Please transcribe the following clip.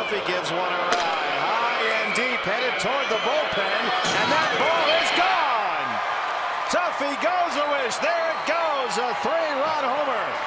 Tuffy gives one a ride. High and deep, headed toward the bullpen, and that ball is gone. Tuffy Gosewisch, there it goes, a 3-run homer.